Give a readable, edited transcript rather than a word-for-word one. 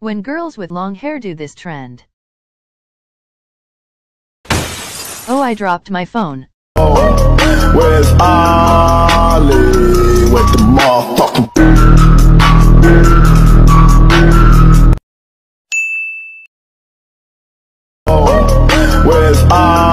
When girls with long hair do this trend. Oh, I dropped my phone. Where's Ollie with the motherfucking Where's